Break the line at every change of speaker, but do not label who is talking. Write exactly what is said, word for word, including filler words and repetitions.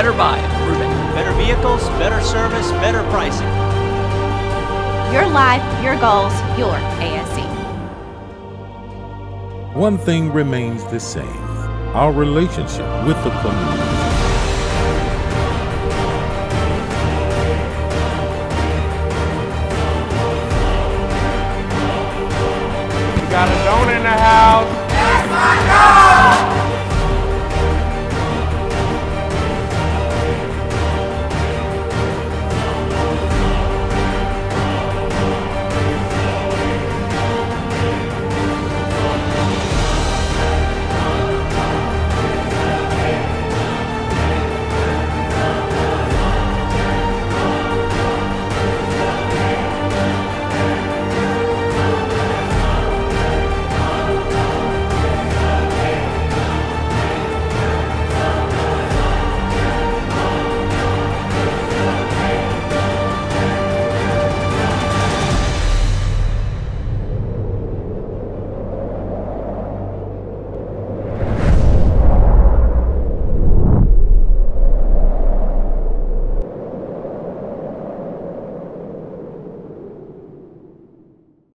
better buy at Brubeck.
Better vehicles, better service, better pricing.
Your life, your goals, your A S E.
One thing remains the same: our relationship with the community.
We got a donor in the house. That's my God!